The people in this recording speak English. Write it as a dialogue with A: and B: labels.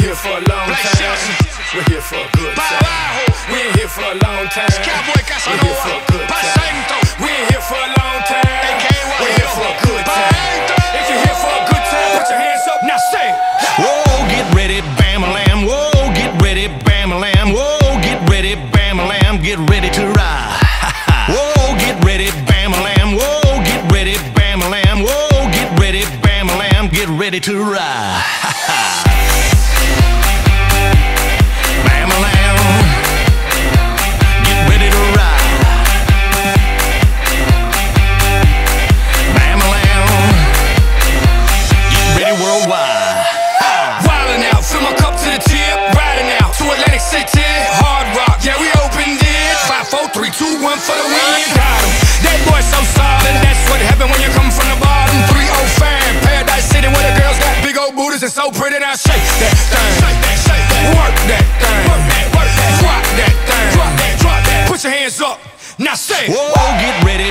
A: here for a long time. We're here for a good time. We ain't here for a long time. We're here for a good time. We ain't here for a long time. We're here for a good time. If you're here for a good time, put your hands up, now say it.
B: Whoa, get ready, bam-a-lam. Whoa, get ready, bam-a-lam. Whoa, get ready, bam-a-lam. Get ready to ride. Whoa, get ready, bam-a-lam. Whoa, get ready, bam-a-lam. Whoa, get ready, bam-a-lam. Get ready to ride. Bam-a-lam. Get ready to ride. Bam-a-lam. Get ready worldwide.
A: Wildin' out, fill my cup to the tip. Riding out to Atlantic City. Hard rock, yeah, we opened it. 5, 4, 3, 2, 1 for the win. Got him. That boy so solid. That's what happened when you come from the bottom. 305, Paradise City, where the girls got big old booties and so pretty. Now shake that thing. Work that thing. Drop that thing. Put your hands up. Now say it.
B: Whoa, get ready,